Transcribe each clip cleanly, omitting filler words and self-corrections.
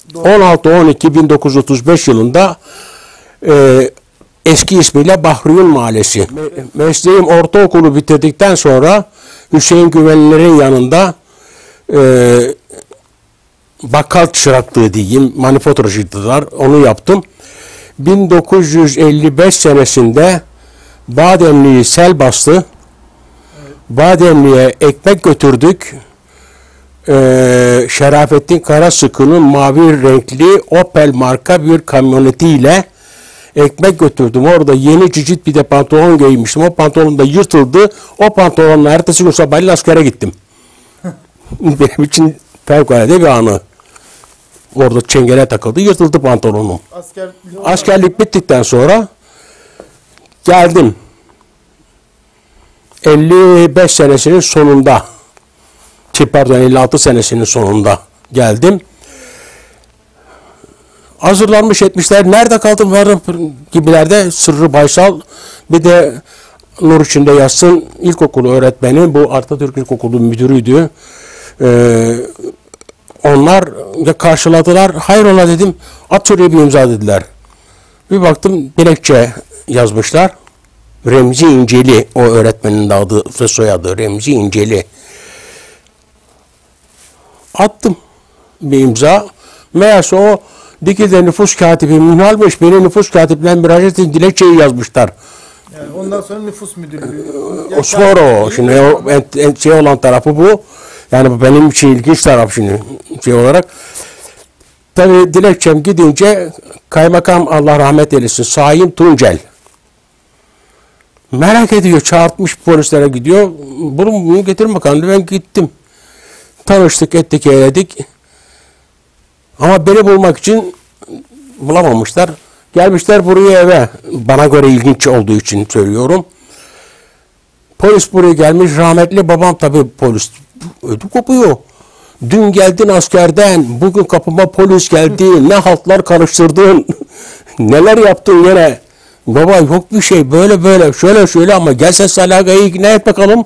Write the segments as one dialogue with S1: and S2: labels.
S1: 16-12-1935 yılında eski ismiyle Bahriyun Mahallesi. Mesleğim ortaokulu bitirdikten sonra Hüseyin Güvenliler'in yanında bakkal çıraklığı diyeyim, manifaturacıydılar. Onu yaptım. 1955 senesinde Bademli'yi sel bastı. Bademli'ye ekmek götürdük. Şerafettin Karasıkı'nın mavi renkli Opel marka bir kamyonetiyle ekmek götürdüm. Orada yeni cicit bir de pantolon giymiştim. O pantolon da yırtıldı. O pantolonla ertesi gün sabahleyin askere gittim. Benim için fevkalade bir anı. Orada çengele takıldı. Yırtıldı pantolonum. Askerlik bittikten sonra geldim. 55 senesinin sonunda, pardon 56 senesinin sonunda geldim. Hazırlanmış etmişler. Nerede kaldım varım gibilerde Sırrı Baysal, bir de nur içinde yatsın ilkokulu öğretmeni, bu Atatürk İlkokulu müdürüydü. Onlar karşıladılar. Hayrola dedim. At şuraya bir imza dediler. Bir baktım dilekçe yazmışlar. Remzi İnceli, o öğretmenin adı ve soyadı Remzi İnceli. Attım bir imza. Meğerse o Dikil'de nüfus katibi Münhal'miş. Beni nüfus katibinden müracaat edin dilekçeyi yazmışlar.
S2: Yani ondan sonra nüfus müdürlüğü.
S1: O sonra o. Şimdi o şey olan tarafı bu. Yani benim için ilginç taraf şimdi şey olarak. Tabii dilekçem gidince kaymakam, Allah rahmet eylesin, Saim Tuncel merak ediyor, çağırtmış polislere gidiyor. Bunu getirin bakalım. Ben gittim. Tanıştık, ettik, eyledik. Ama beni bulmak için bulamamışlar. Gelmişler buraya eve. Bana göre ilginç olduğu için söylüyorum. Polis buraya gelmiş. Rahmetli babam tabii polis. Ödü kopuyor. Dün geldin askerden. Bugün kapıma polis geldi. Ne haltlar karıştırdın. Neler yaptın yine. Baba yok bir şey. Böyle böyle. Şöyle şöyle ama gel sen Salaga'yı ikna et bakalım.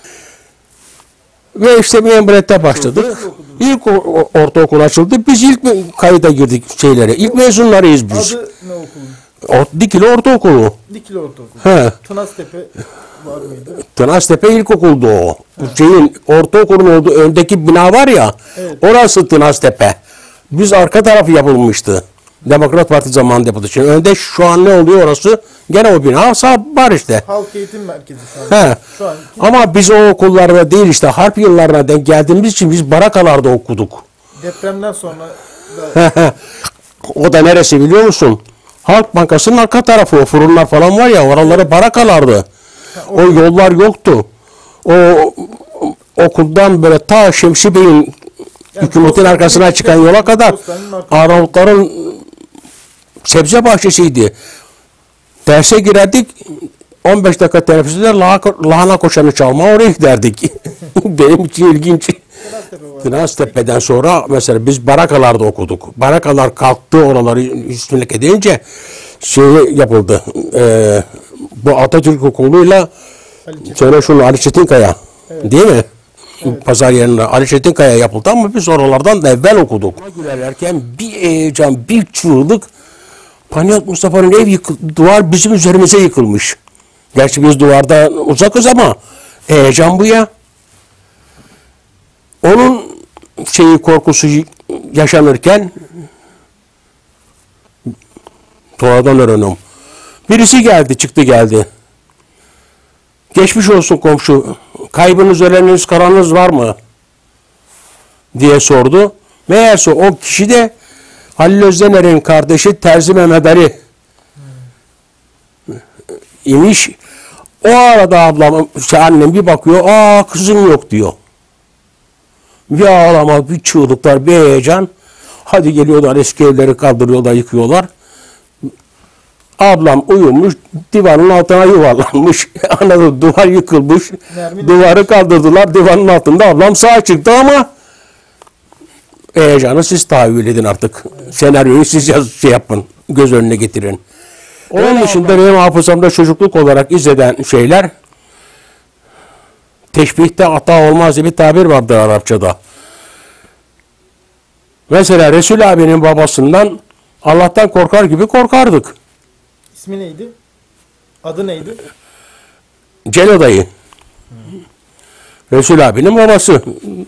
S1: Ve işte bir emniyete başladık. İlk ortaokul açıldı. Biz ilk kayıda girdik şeylere. İlk mezunlarıyız biz.
S2: Adı ne okulun?
S1: Dikili Ortaokulu.
S2: Dikili Ortaokulu.
S1: He.
S2: Tınaztepe var mıydı?
S1: Tınaztepe İlkokul'du o. Şeyin, ortaokulun olduğu öndeki bina var ya,
S2: evet.
S1: Orası Tınaztepe. Biz arka tarafı yapılmıştı. Demokrat Parti zamanında yapıldı. Şimdi önde şu an ne oluyor orası? Gene o bina var işte.
S2: Halk Eğitim Merkezi şu an.
S1: He.
S2: Şu an.
S1: Ama biz o okullarda değil işte, harp yıllarına denk geldiğimiz için biz barakalarda okuduk.
S2: Depremden sonra da...
S1: O da neresi biliyor musun? Halk Bankası'nın arka tarafı, o fırınlar falan var ya, oraları barakalardı. O yollar yoktu. O okuldan böyle ta Şemsi Bey'in hükümetin arkasına çıkan yola kadar Arnavutların sebze bahçesiydi. Derse girerdik, 15 dakika teneffüs eder, lahana koşanı çalma, oraya giderdik. Benim için ilginç. Tınaztepe'den sonra mesela biz barakalarda okuduk. Barakalar kalktı, oraları üstünlük edince şey yapıldı. Bu Atatürk Okulu'yla sonra şunu Ali Çetinkaya, evet. Değil mi? Evet. Pazar yerinde Ali Çetinkaya yapıldı ama biz oralardan da evvel okuduk. Girerken bir heyecan, bir çığlık. Paniyot Mustafa'nın ev duvar bizim üzerimize yıkılmış. Gerçi biz duvarda uzakız ama heyecan bu ya. Onun korkusu yaşanırken sonradan öğrendim. Birisi geldi, çıktı geldi. Geçmiş olsun komşu, kaybınız, öleniniz, karanınız var mı? Diye sordu. Meğerse o kişi de Halil Özdener'in kardeşi Terzi Mehmet Ali imiş. O arada ablam, annem bir bakıyor, kızım yok diyor. Bir ağlama, bir çığlıklar, bir heyecan. Hadi geliyorlar, eski evleri kaldırıyorlar, yıkıyorlar. Ablam uyumuş, divanın altına yuvarlanmış. Anladın, duvar yıkılmış. Duvarı kaldırdılar, divanın altında ablam sağ çıktı ama heyecanı siz tahayyül edin artık. Evet. Senaryoyu siz yapın, göz önüne getirin. Onun dışında benim hafızamda çocukluk olarak izlenen şeyler, teşbihte hata olmaz diye bir tabir vardır Arapçada. Mesela Resul abinin babasından Allah'tan korkar gibi korkardık.
S2: İsmi neydi? Adı neydi?
S1: Celo dayı. Resul abinin babası.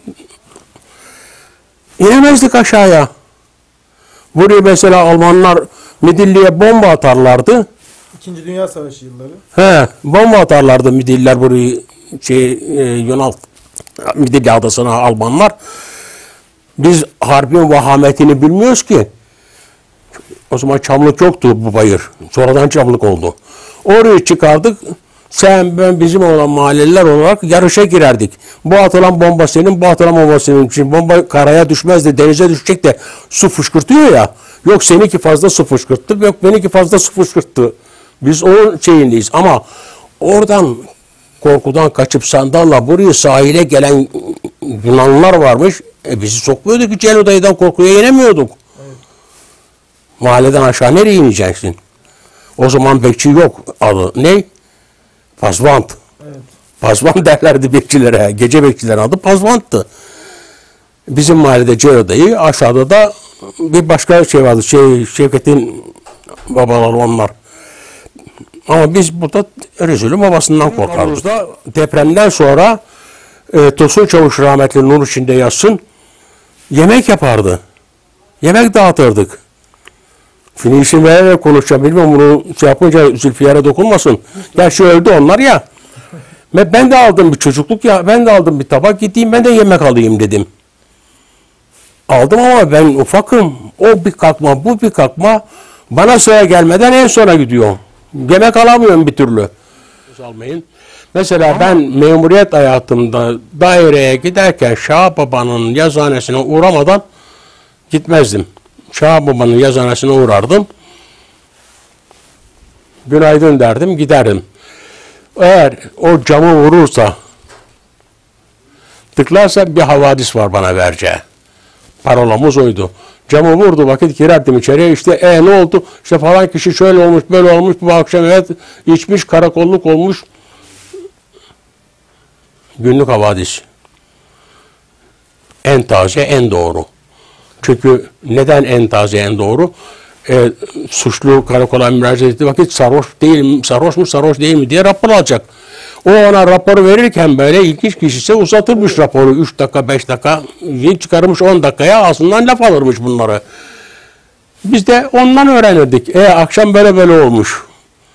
S1: İnemezdik aşağıya. Buraya mesela Almanlar Midilli'ye bomba atarlardı.
S2: İkinci Dünya Savaşı yılları.
S1: He, bomba atarlardı Midilliler burayı Yunan Midilli adasına Almanlar. Biz harbin vahametini bilmiyoruz ki. O zaman çamlık yoktu bu bayır. Sonradan çamlık oldu. Orayı çıkardık. Sen ben bizim olan mahalleler olarak yarışa girerdik. Bu atılan bomba senin, bu atılan bomba senin. Şimdi bomba karaya düşmez de denize düşecek de su fışkırtıyor ya. Yok seninki fazla su fışkırttı, yok benimki fazla su fışkırttı. Biz o şeyindeyiz ama oradan korkudan kaçıp sandalla buraya sahile gelen Yunanlılar varmış. Bizi sokmuyordu ki Celo dayıdan korkuya yenemiyorduk. Evet. Mahalleden aşağı nereye ineceksin? O zaman bekçi yok adı. Ne? Pazvant. Evet. Pazvant derlerdi bekçilere. Gece bekçilerin adı Pazvant'tı. Bizim mahallede Celo dayı, aşağıda da bir başka şey vardı. Şevket'in babaları onlar. Ama biz burada Resul'ün babasından korkarız. Depremden sonra Tosun Çavuş rahmetli nur içinde yatsın, yemek yapardı. Yemek dağıtırdık. Şimdi isim vererek konuşacağım. Bilmiyorum bunu şey yapınca Zülfiyar'a dokunmasın. Gerçi öldü onlar ya. Ben de aldım bir çocukluk ya. Ben de aldım bir tabak, gideyim ben de yemek alayım dedim. Aldım ama ben ufakım. O bir kalkma, bu bir kalkma. Bana sıra gelmeden en sona gidiyor. Yemek alamıyorum bir türlü. Almayın. Mesela ben memuriyet hayatımda daireye giderken Şah Baba'nın yazıhanesine uğramadan gitmezdim. Şah Baba'nın yazıhanesine uğrardım. Günaydın derdim, giderdim. Eğer o camı vurursa, tıklarsa bir havadis var bana vereceği. Parolamız oydu. Camı vurdu vakit girerdim içeriye, işte ne oldu? İşte falan kişi şöyle olmuş, böyle olmuş, bu akşam evet içmiş, karakolluk olmuş. Günlük havadis. En taze, en doğru. Çünkü neden en taze, en doğru? Suçlu karakola müracaat ettiği vakit sarhoş değil, sarhoş mu, sarhoş değil mi diye rapor alacak. O ona raporu verirken böyle ilginç kişisi uzatırmış raporu 3 dakika, 5 dakika, çıkarmış 10 dakikaya ağzından laf alırmış bunları. Biz de ondan öğrenirdik. Akşam böyle böyle olmuş.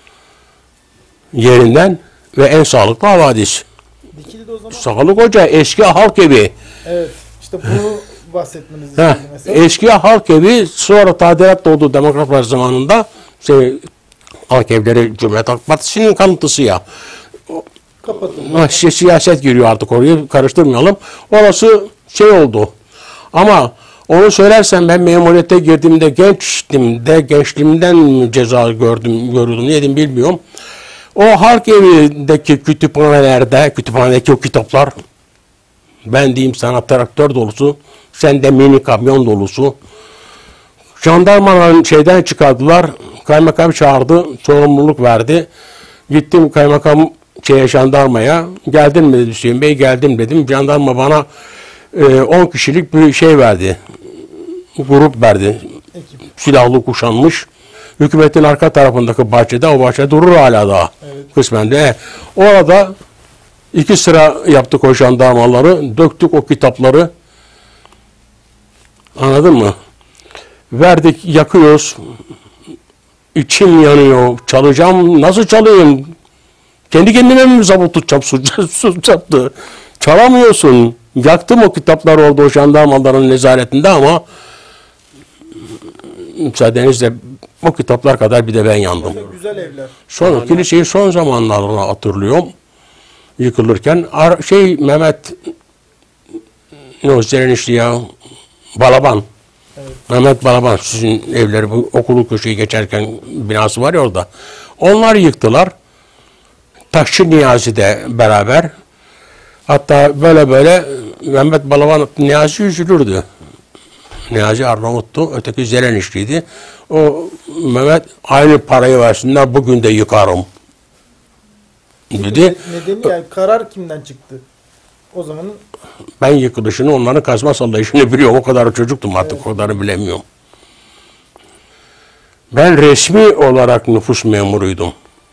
S1: Yerinden ve en sağlıklı havadis.
S2: Dikili'de o zaman.
S1: Sağlık Hoca eski halk evi.
S2: Evet. İşte bunu bahsetmeniz istedim mesela.
S1: Eski halk evi sonra tadilat doğdu Demokratlar zamanında. Halk evleri Cumhuriyet Halk Partisi'nin kanıtısı ya.
S2: Kapatın.
S1: Siyaset giriyor artık orayı karıştırmayalım. Orası şey oldu. Ama onu söylersem ben memuriyete girdiğimde gençliğimden ceza görüyordum yedim bilmiyorum. O halk evindeki kütüphanedeki o kitaplar, ben diyeyim sana traktör dolusu, sen de mini kamyon dolusu. Jandarmaların şeyden çıkardılar, kaymakam çağırdı, sorumluluk verdi. Gittim kaymakam jandarmaya, geldin mi dedi Hüseyin Bey, geldim dedim. Jandarma bana 10 kişilik bir şey verdi, grup verdi. Silahlı kuşanmış. Hükümetin arka tarafındaki bahçede, o bahçe durur hala daha. Evet. Kısmen de. Orada 2 sıra yaptık o jandarmaları, döktük o kitapları. Anladın mı? Verdik, yakıyoruz. İçim yanıyor. Çalacağım. Nasıl çalayım? Kendi kendime mi zabıt tutacağım? Su çaptı. Çalamıyorsun. Yaktım o kitaplar oldu o jandarmaların nezaretinde ama müsaadenizle o kitaplar kadar bir de ben yandım.
S2: Güzel evler.
S1: Sonra kiliseyi son zamanlarına hatırlıyorum. Yıkılırken Mehmet Zeren ya Balaban. Evet. Mehmet Balaban sizin evleri bu okulu köşeyi geçerken binası var ya orada. Onlar yıktılar. Taşçı Niyazi de beraber. Hatta böyle böyle Mehmet Balaban Niyazi üzülürdü. Niyazi Arnavut'tu, öteki Zelenişliydi. O Mehmet aynı parayı versinler bugün de yıkarım dedi.
S2: Nedeni yani karar kimden çıktı? O zamanın
S1: Ben yıkılışını, onların kazma sallayışını biliyorum. O kadar çocuktum artık, o kadarı bilemiyorum. Ben resmi olarak nüfus memuruydum.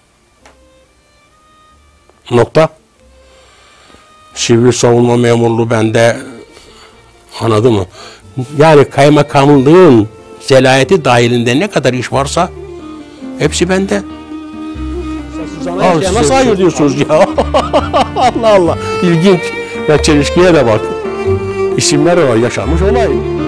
S1: Nokta. Sivil savunma memurluğu bende, anladın mı? Yani kaymakamlığın zelayeti dahilinde ne kadar iş varsa hepsi bende. Nasıl hayır diyorsunuz ya? Allah Allah. İlginç. Ya çelişkiye de bak. İsimler var, yaşanmış olay.